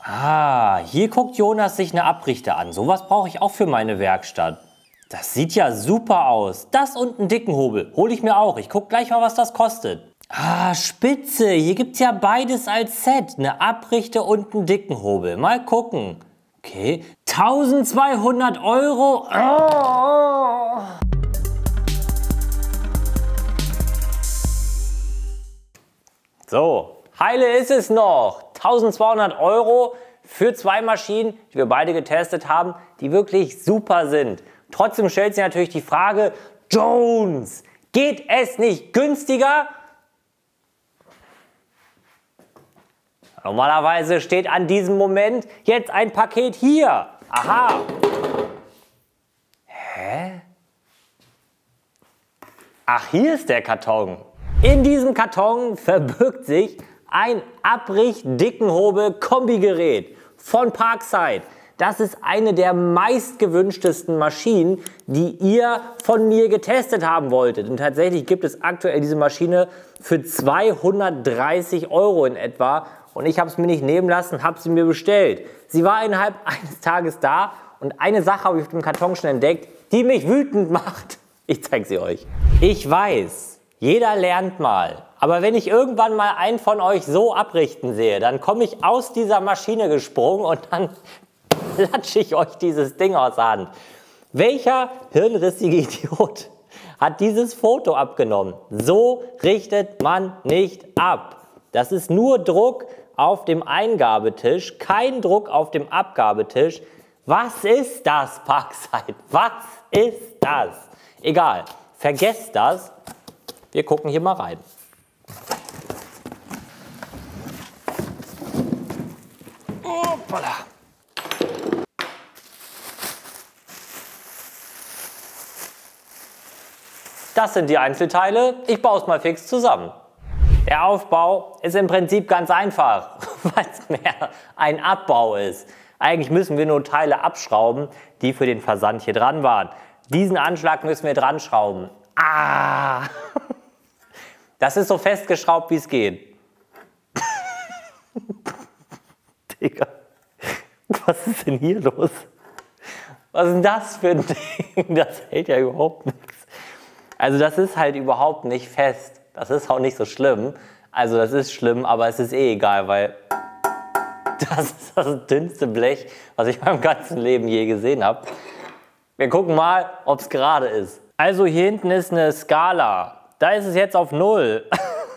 Ah, hier guckt Jonas sich eine Abrichte an. Sowas brauche ich auch für meine Werkstatt. Das sieht ja super aus. Das und einen dicken Hobel. Hole ich mir auch. Ich gucke gleich mal, was das kostet. Ah, spitze. Hier gibt es ja beides als Set. Eine Abrichte und einen dicken Hobel. Mal gucken. Okay. 1200 Euro. Oh. So, heile ist es noch. 1200 Euro für zwei Maschinen, die wir beide getestet haben, die wirklich super sind. Trotzdem stellt sich natürlich die Frage, Jones, geht es nicht günstiger? Normalerweise steht an diesem Moment jetzt ein Paket hier. Aha. Hä? Ach, hier ist der Karton. In diesem Karton verbirgt sich ein Abricht-Dickenhobel-Kombigerät von Parkside. Das ist eine der meistgewünschtesten Maschinen, die ihr von mir getestet haben wolltet. Und tatsächlich gibt es aktuell diese Maschine für 230 Euro in etwa. Und ich habe es mir nicht nehmen lassen, habe sie mir bestellt. Sie war innerhalb eines Tages da und eine Sache habe ich auf dem Karton schon entdeckt, die mich wütend macht. Ich zeige sie euch. Ich weiß, jeder lernt mal. Aber wenn ich irgendwann mal einen von euch so abrichten sehe, dann komme ich aus dieser Maschine gesprungen und dann klatsche ich euch dieses Ding aus der Hand. Welcher hirnrissige Idiot hat dieses Foto abgenommen? So richtet man nicht ab. Das ist nur Druck auf dem Eingabetisch, kein Druck auf dem Abgabetisch. Was ist das, Parkside? Was ist das? Egal, vergesst das. Wir gucken hier mal rein. Hoppala. Das sind die Einzelteile. Ich baue es mal fix zusammen. Der Aufbau ist im Prinzip ganz einfach, weil es mehr ein Abbau ist. Eigentlich müssen wir nur Teile abschrauben, die für den Versand hier dran waren. Diesen Anschlag müssen wir dran schrauben. Ah! Das ist so festgeschraubt, wie es geht. Digga, was ist denn hier los? Was ist denn das für ein Ding? Das hält ja überhaupt nichts. Also das ist halt überhaupt nicht fest. Das ist auch nicht so schlimm. Also das ist schlimm, aber es ist eh egal, weil das ist das dünnste Blech, was ich in meinem ganzen Leben je gesehen habe. Wir gucken mal, ob es gerade ist. Also hier hinten ist eine Skala. Da ist es jetzt auf 0.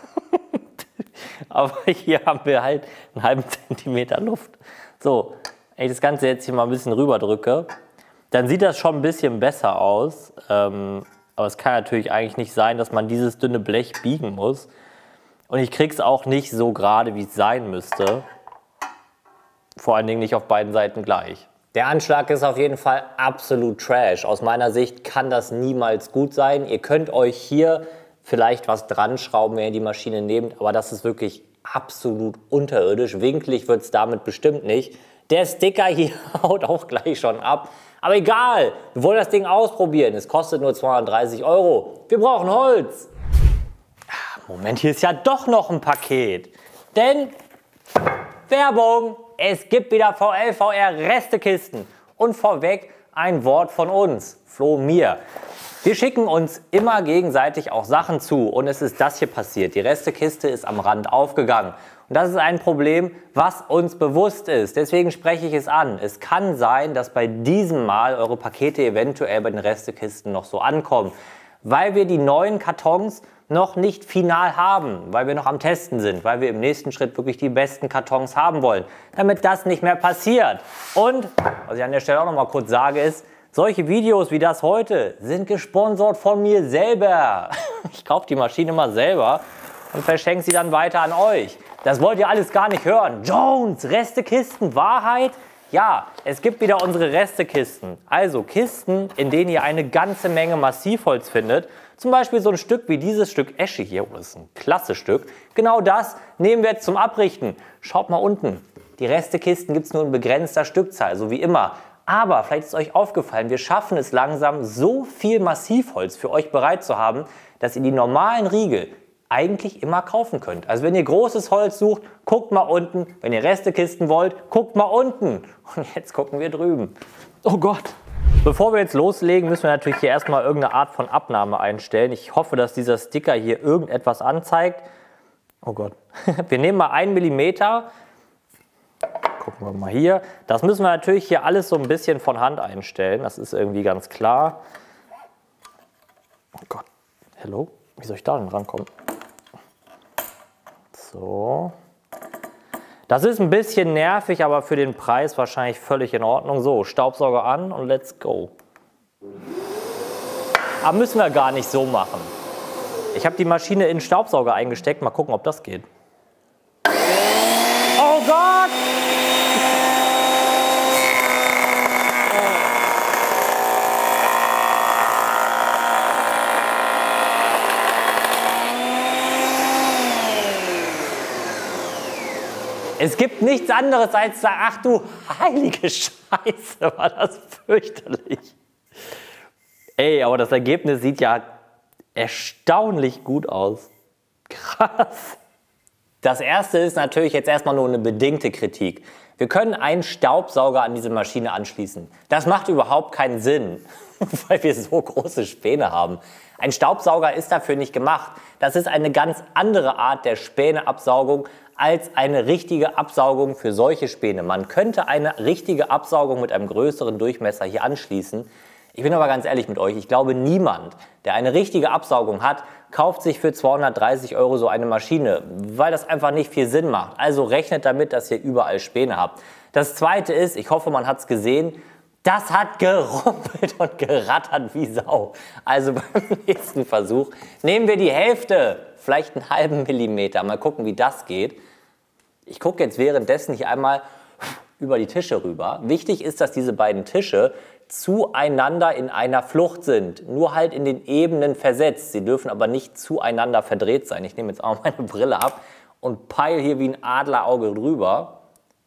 Aber hier haben wir halt einen halben Zentimeter Luft. So, wenn ich das Ganze jetzt hier mal ein bisschen rüber drücke, dann sieht das schon ein bisschen besser aus. Aber es kann natürlich eigentlich nicht sein, dass man dieses dünne Blech biegen muss. Und ich kriege es auch nicht so gerade, wie es sein müsste. Vor allen Dingen nicht auf beiden Seiten gleich. Der Anschlag ist auf jeden Fall absolut Trash. Aus meiner Sicht kann das niemals gut sein. Ihr könnt euch hier vielleicht was dran schrauben, wenn ihr die Maschine nehmt. Aber das ist wirklich absolut unterirdisch. Winklig wird es damit bestimmt nicht. Der Sticker hier haut auch gleich schon ab. Aber egal, wir wollen das Ding ausprobieren. Es kostet nur 230 Euro. Wir brauchen Holz. Moment, hier ist ja doch noch ein Paket. Denn, Werbung, es gibt wieder VLVR Restekisten. Und vorweg ein Wort von uns, Flo und mir. Wir schicken uns immer gegenseitig auch Sachen zu. Und es ist das hier passiert. Die Restekiste ist am Rand aufgegangen. Und das ist ein Problem, was uns bewusst ist. Deswegen spreche ich es an. Es kann sein, dass bei diesem Mal eure Pakete eventuell bei den Restekisten noch so ankommen, weil wir die neuen Kartons noch nicht final haben, weil wir noch am Testen sind, weil wir im nächsten Schritt wirklich die besten Kartons haben wollen, damit das nicht mehr passiert. Und, was ich an der Stelle auch noch mal kurz sage, ist, solche Videos wie das heute sind gesponsert von mir selber. Ich kaufe die Maschine mal selber und verschenke sie dann weiter an euch. Das wollt ihr alles gar nicht hören. Jones, Restekisten, Wahrheit? Ja, es gibt wieder unsere Restekisten. Also Kisten, in denen ihr eine ganze Menge Massivholz findet. Zum Beispiel so ein Stück wie dieses Stück Esche hier. Oh, das ist ein klasse Stück. Genau das nehmen wir jetzt zum Abrichten. Schaut mal unten. Die Restekisten gibt es nur in begrenzter Stückzahl, so wie immer. Aber vielleicht ist euch aufgefallen, wir schaffen es langsam, so viel Massivholz für euch bereit zu haben, dass ihr die normalen Riegel eigentlich immer kaufen könnt. Also wenn ihr großes Holz sucht, guckt mal unten. Wenn ihr Restekisten wollt, guckt mal unten. Und jetzt gucken wir drüben. Oh Gott. Bevor wir jetzt loslegen, müssen wir natürlich hier erstmal irgendeine Art von Abnahme einstellen. Ich hoffe, dass dieser Sticker hier irgendetwas anzeigt. Oh Gott. Wir nehmen mal 1 mm. Gucken wir mal hier. Das müssen wir natürlich hier alles so ein bisschen von Hand einstellen. Das ist irgendwie ganz klar. Oh Gott. Hello? Wie soll ich da denn rankommen? So. Das ist ein bisschen nervig, aber für den Preis wahrscheinlich völlig in Ordnung. So, Staubsauger an und let's go. Aber müssen wir gar nicht so machen. Ich habe die Maschine in den Staubsauger eingesteckt. Mal gucken, ob das geht. Oh Gott! Es gibt nichts anderes als sagen, ach du heilige Scheiße, war das fürchterlich. Ey, aber das Ergebnis sieht ja erstaunlich gut aus. Krass. Das erste ist natürlich jetzt erstmal nur eine bedingte Kritik. Wir können einen Staubsauger an diese Maschine anschließen. Das macht überhaupt keinen Sinn, weil wir so große Späne haben. Ein Staubsauger ist dafür nicht gemacht. Das ist eine ganz andere Art der Späneabsaugung als eine richtige Absaugung für solche Späne. Man könnte eine richtige Absaugung mit einem größeren Durchmesser hier anschließen. Ich bin aber ganz ehrlich mit euch, ich glaube niemand, der eine richtige Absaugung hat, kauft sich für 230 € so eine Maschine, weil das einfach nicht viel Sinn macht. Also rechnet damit, dass ihr überall Späne habt. Das zweite ist, ich hoffe man hat es gesehen, das hat gerumpelt und gerattert wie Sau. Also beim nächsten Versuch nehmen wir die Hälfte, vielleicht einen halben Millimeter. Mal gucken, wie das geht. Ich gucke jetzt währenddessen hier einmal über die Tische rüber. Wichtig ist, dass diese beiden Tische zueinander in einer Flucht sind. Nur halt in den Ebenen versetzt. Sie dürfen aber nicht zueinander verdreht sein. Ich nehme jetzt auch meine Brille ab und peile hier wie ein Adlerauge drüber.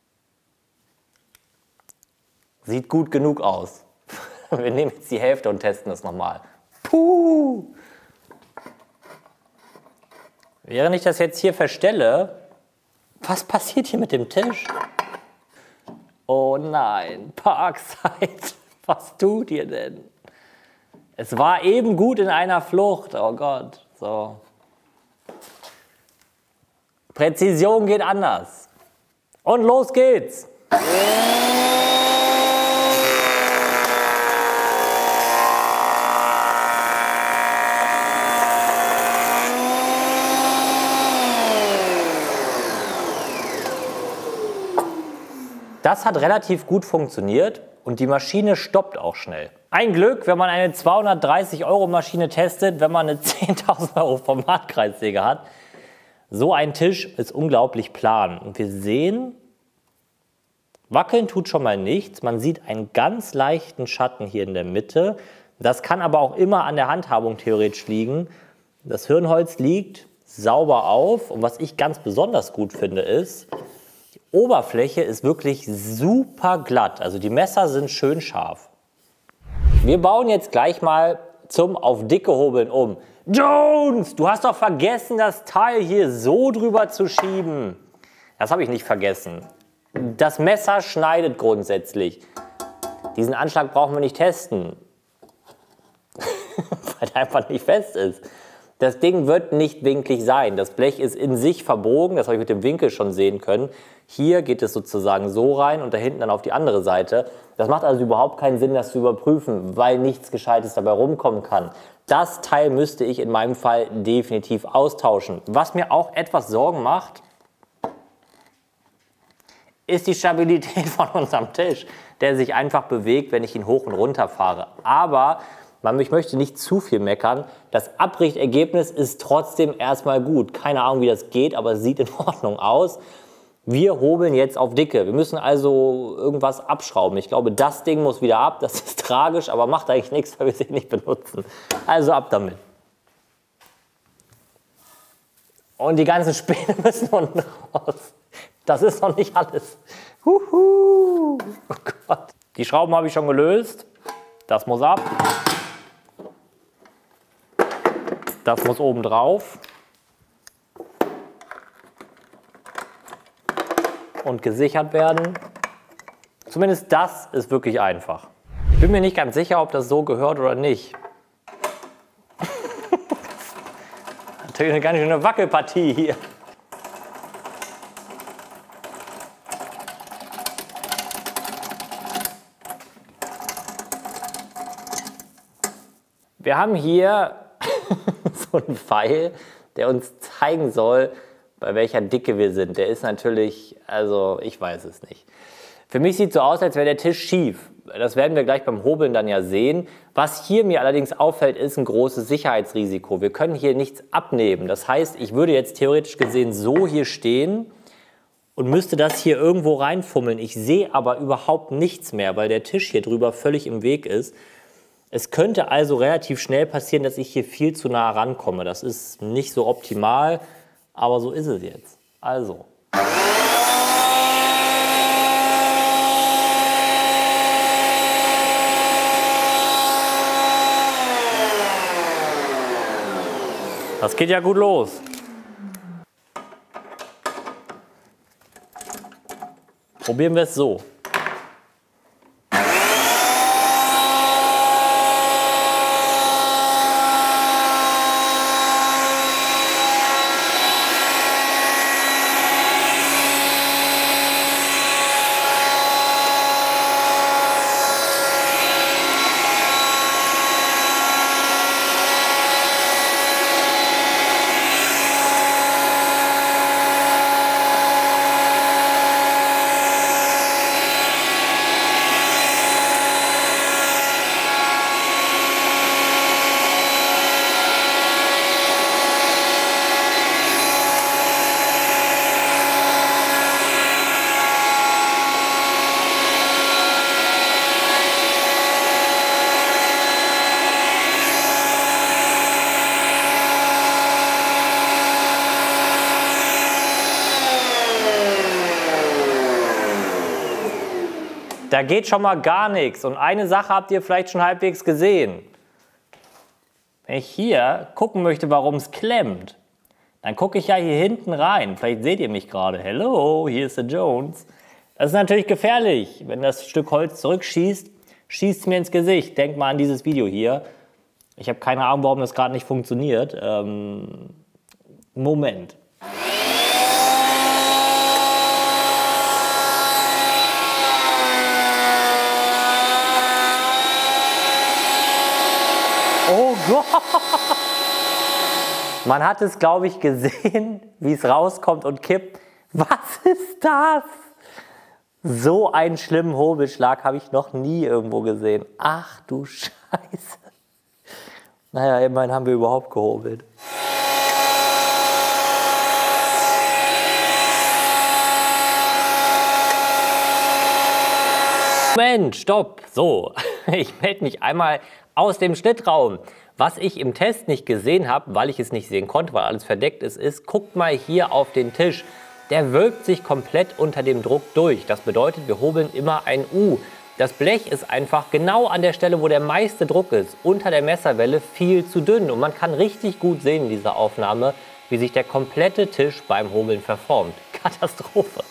Sieht gut genug aus. Wir nehmen jetzt die Hälfte und testen das nochmal. Puh! Während ich das jetzt hier verstelle, was passiert hier mit dem Tisch? Oh nein, Parkside, was tut ihr denn? Es war eben gut in einer Flucht, oh Gott. So. Präzision geht anders. Und los geht's. Das hat relativ gut funktioniert und die Maschine stoppt auch schnell. Ein Glück, wenn man eine 230 € Maschine testet, wenn man eine 10.000 € Formatkreissäge hat. So ein Tisch ist unglaublich plan. Und wir sehen, wackeln tut schon mal nichts. Man sieht einen ganz leichten Schatten hier in der Mitte. Das kann aber auch immer an der Handhabung theoretisch liegen. Das Hirnholz liegt sauber auf. Und was ich ganz besonders gut finde ist, Oberfläche ist wirklich super glatt, also die Messer sind schön scharf. Wir bauen jetzt gleich mal zum auf dicke Hobeln um. Jones, du hast doch vergessen, das Teil hier so drüber zu schieben. Das habe ich nicht vergessen. Das Messer schneidet grundsätzlich. Diesen Anschlag brauchen wir nicht testen, weil der einfach nicht fest ist. Das Ding wird nicht winklig sein. Das Blech ist in sich verbogen, das habe ich mit dem Winkel schon sehen können. Hier geht es sozusagen so rein und da hinten dann auf die andere Seite. Das macht also überhaupt keinen Sinn, das zu überprüfen, weil nichts Gescheites dabei rumkommen kann. Das Teil müsste ich in meinem Fall definitiv austauschen. Was mir auch etwas Sorgen macht, ist die Stabilität von unserem Tisch, der sich einfach bewegt, wenn ich ihn hoch und runter fahre. Aber ich möchte nicht zu viel meckern. Das Abrichtergebnis ist trotzdem erstmal gut. Keine Ahnung, wie das geht, aber es sieht in Ordnung aus. Wir hobeln jetzt auf dicke. Wir müssen also irgendwas abschrauben. Ich glaube, das Ding muss wieder ab. Das ist tragisch, aber macht eigentlich nichts, weil wir es nicht benutzen. Also ab damit. Und die ganzen Späne müssen unten raus. Das ist noch nicht alles. Huhu. Oh Gott. Die Schrauben habe ich schon gelöst. Das muss ab. Das muss oben drauf. und gesichert werden. Zumindest das ist wirklich einfach. Ich bin mir nicht ganz sicher, ob das so gehört oder nicht. Natürlich eine ganz schöne Wackelpartie hier. Wir haben hier so einen Pfeil, der uns zeigen soll, bei welcher Dicke wir sind. Der ist natürlich, also ich weiß es nicht. Für mich sieht es so aus, als wäre der Tisch schief. Das werden wir gleich beim Hobeln dann ja sehen. Was hier mir allerdings auffällt, ist ein großes Sicherheitsrisiko. Wir können hier nichts abnehmen. Das heißt, ich würde jetzt theoretisch gesehen so hier stehen und müsste das hier irgendwo reinfummeln. Ich sehe aber überhaupt nichts mehr, weil der Tisch hier drüber völlig im Weg ist. Es könnte also relativ schnell passieren, dass ich hier viel zu nah rankomme. Das ist nicht so optimal, aber so ist es jetzt. Also. Das geht ja gut los. Probieren wir es so. Da geht schon mal gar nichts. Und eine Sache habt ihr vielleicht schon halbwegs gesehen. Wenn ich hier gucken möchte, warum es klemmt, dann gucke ich ja hier hinten rein. Vielleicht seht ihr mich gerade. Hello, hier ist der Jones. Das ist natürlich gefährlich. Wenn das Stück Holz zurückschießt, schießt es mir ins Gesicht. Denkt mal an dieses Video hier. Ich habe keine Ahnung, warum das gerade nicht funktioniert. Moment. Oh Gott! Man hat es, glaube ich, gesehen, wie es rauskommt und kippt. Was ist das? So einen schlimmen Hobelschlag habe ich noch nie irgendwo gesehen. Ach du Scheiße. Naja, immerhin haben wir überhaupt gehobelt. Moment, stopp. So, ich melde mich einmal aus dem Schnittraum. Was ich im Test nicht gesehen habe, weil ich es nicht sehen konnte, weil alles verdeckt ist, guckt mal hier auf den Tisch. Der wölbt sich komplett unter dem Druck durch. Das bedeutet, wir hobeln immer ein U. Das Blech ist einfach genau an der Stelle, wo der meiste Druck ist, unter der Messerwelle viel zu dünn. Und man kann richtig gut sehen in dieser Aufnahme, wie sich der komplette Tisch beim Hobeln verformt. Katastrophe.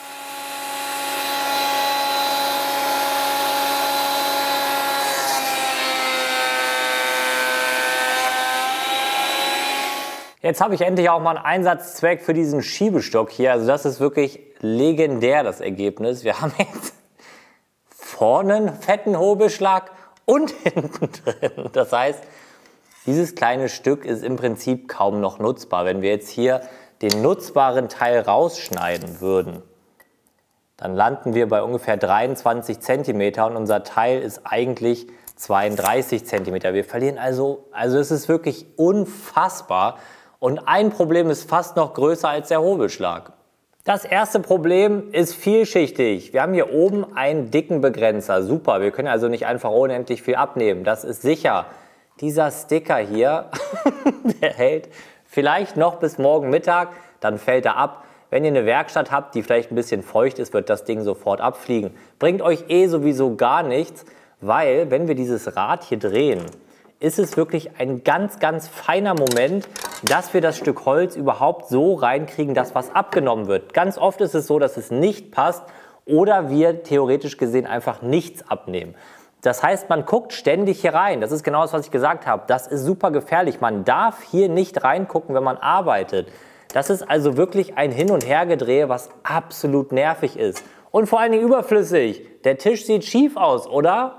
Jetzt habe ich endlich auch mal einen Einsatzzweck für diesen Schiebestock hier. Also das ist wirklich legendär, das Ergebnis. Wir haben jetzt vorne einen fetten Hobelschlag und hinten drin. Das heißt, dieses kleine Stück ist im Prinzip kaum noch nutzbar. Wenn wir jetzt hier den nutzbaren Teil rausschneiden würden, dann landen wir bei ungefähr 23 cm und unser Teil ist eigentlich 32 cm. Wir verlieren also es ist wirklich unfassbar. Und ein Problem ist fast noch größer als der Hobelschlag. Das erste Problem ist vielschichtig. Wir haben hier oben einen dicken Begrenzer. Super, wir können also nicht einfach unendlich viel abnehmen. Das ist sicher. Dieser Sticker hier, der hält vielleicht noch bis morgen Mittag, dann fällt er ab. Wenn ihr eine Werkstatt habt, die vielleicht ein bisschen feucht ist, wird das Ding sofort abfliegen. Bringt euch sowieso gar nichts, weil wenn wir dieses Rad hier drehen, ist es wirklich ein ganz, ganz feiner Moment, dass wir das Stück Holz überhaupt so reinkriegen, dass was abgenommen wird. Ganz oft ist es so, dass es nicht passt oder wir theoretisch gesehen einfach nichts abnehmen. Das heißt, man guckt ständig hier rein. Das ist genau das, was ich gesagt habe. Das ist super gefährlich. Man darf hier nicht reingucken, wenn man arbeitet. Das ist also wirklich ein Hin- und Hergedrehe, was absolut nervig ist. Und vor allen Dingen überflüssig. Der Tisch sieht schief aus, oder?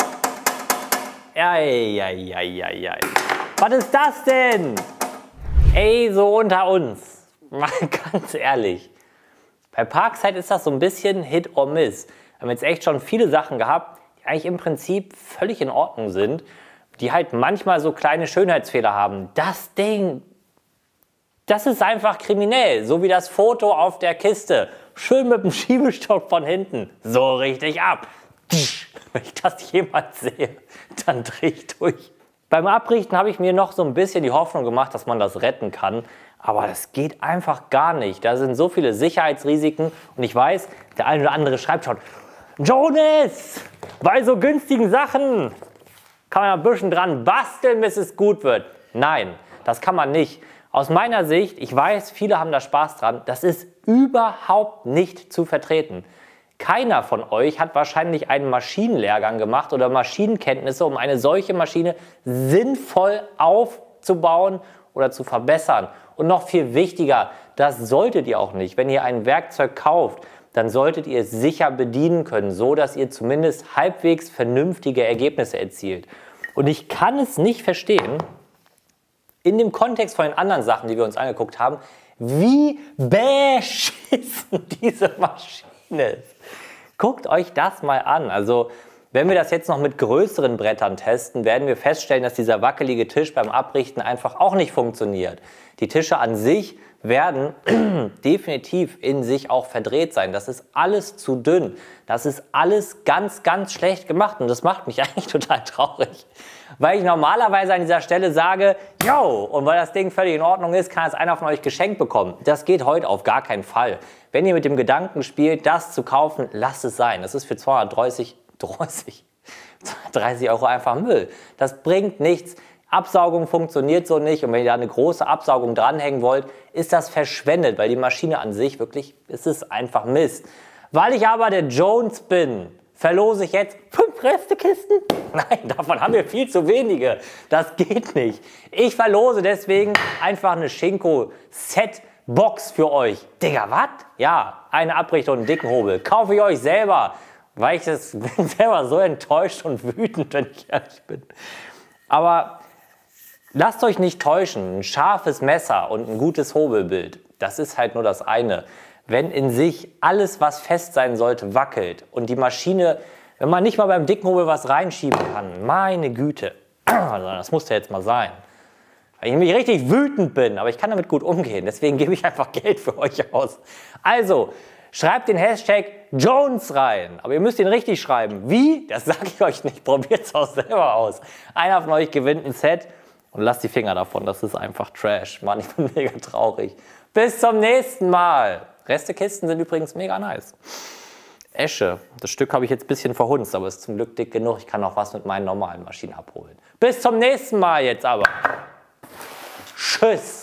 Eieieiei. Was ist das denn? Ey, so unter uns. Mal ganz ehrlich. Bei Parkside ist das so ein bisschen Hit or Miss. Wir haben jetzt echt schon viele Sachen gehabt, die eigentlich im Prinzip völlig in Ordnung sind, die halt manchmal so kleine Schönheitsfehler haben. Das Ding, das ist einfach kriminell, so wie das Foto auf der Kiste. Schön mit dem Schiebestock von hinten, so richtig ab. Wenn ich das jemals sehe, dann drehe ich durch. Beim Abrichten habe ich mir noch so ein bisschen die Hoffnung gemacht, dass man das retten kann. Aber das geht einfach gar nicht. Da sind so viele Sicherheitsrisiken. Und ich weiß, der eine oder andere schreibt schon, Jonas, bei so günstigen Sachen kann man ein bisschen dran basteln, bis es gut wird. Nein, das kann man nicht. Aus meiner Sicht, ich weiß, viele haben da Spaß dran, das ist überhaupt nicht zu vertreten. Keiner von euch hat wahrscheinlich einen Maschinenlehrgang gemacht oder Maschinenkenntnisse, um eine solche Maschine sinnvoll aufzubauen oder zu verbessern. Und noch viel wichtiger, das solltet ihr auch nicht. Wenn ihr ein Werkzeug kauft, dann solltet ihr es sicher bedienen können, so dass ihr zumindest halbwegs vernünftige Ergebnisse erzielt. Und ich kann es nicht verstehen, in dem Kontext von den anderen Sachen, die wir uns angeguckt haben, wie beschissen diese Maschine ist. Guckt euch das mal an. Also, wenn wir das jetzt noch mit größeren Brettern testen, werden wir feststellen, dass dieser wackelige Tisch beim Abrichten einfach auch nicht funktioniert. Die Tische an sich werden definitiv in sich auch verdreht sein. Das ist alles zu dünn. Das ist alles ganz, ganz schlecht gemacht und das macht mich eigentlich total traurig. Weil ich normalerweise an dieser Stelle sage, yo, und weil das Ding völlig in Ordnung ist, kann es einer von euch geschenkt bekommen. Das geht heute auf gar keinen Fall. Wenn ihr mit dem Gedanken spielt, das zu kaufen, lasst es sein. Das ist für 230 Euro einfach Müll. Das bringt nichts. Absaugung funktioniert so nicht und wenn ihr da eine große Absaugung dranhängen wollt, ist das verschwendet, weil die Maschine an sich wirklich, es ist einfach Mist. Weil ich aber der Jones bin, verlose ich jetzt 5 Restekisten? Nein, davon haben wir viel zu wenige. Das geht nicht. Ich verlose deswegen einfach eine Schinko-Set-Box für euch. Digga, was? Ja, eine Abrichtung und einen dicken Hobel. Kaufe ich euch selber, weil ich bin selber so enttäuscht und wütend, wenn ich ehrlich bin. Aber lasst euch nicht täuschen, ein scharfes Messer und ein gutes Hobelbild, das ist halt nur das eine. Wenn in sich alles, was fest sein sollte, wackelt und die Maschine, wenn man nicht mal beim dicken Hobel was reinschieben kann, meine Güte, das muss ja jetzt mal sein. Weil ich nämlich richtig wütend bin, aber ich kann damit gut umgehen, deswegen gebe ich einfach Geld für euch aus. Also, schreibt den Hashtag Jones rein, aber ihr müsst ihn richtig schreiben. Wie? Das sage ich euch nicht, probiert es auch selber aus. Einer von euch gewinnt ein Set. Und lasst die Finger davon, das ist einfach Trash. Mann, ich bin mega traurig. Bis zum nächsten Mal. Restekisten sind übrigens mega nice. Esche, das Stück habe ich jetzt ein bisschen verhunzt, aber ist zum Glück dick genug. Ich kann noch was mit meinen normalen Maschinen abholen. Bis zum nächsten Mal jetzt aber. Tschüss.